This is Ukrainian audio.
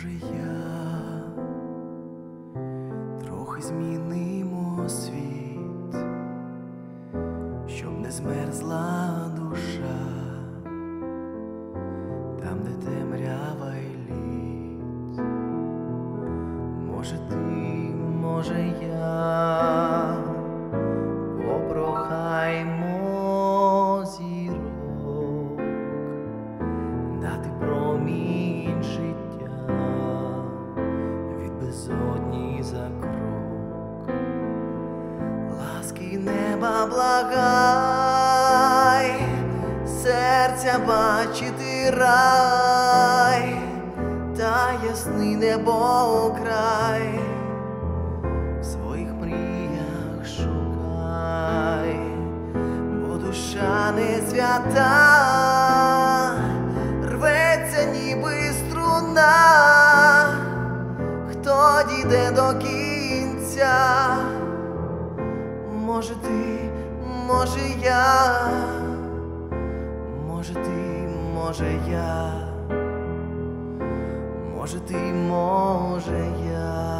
Може, я трохи змінимо світ, щоб не змерзла душа там, де темрява й лід. Може, ти, може, я попрохаймо зірок дати промінь життя від безодні за крок. Ласки неба благай, серця бачити рай, та ясний небокрай в своїх мріях шукай, бо душа не свята, рветься ніби струна. Хто дійде до кінця? Може, ти, може, я, може, ти, може, я, може, ти, може, я.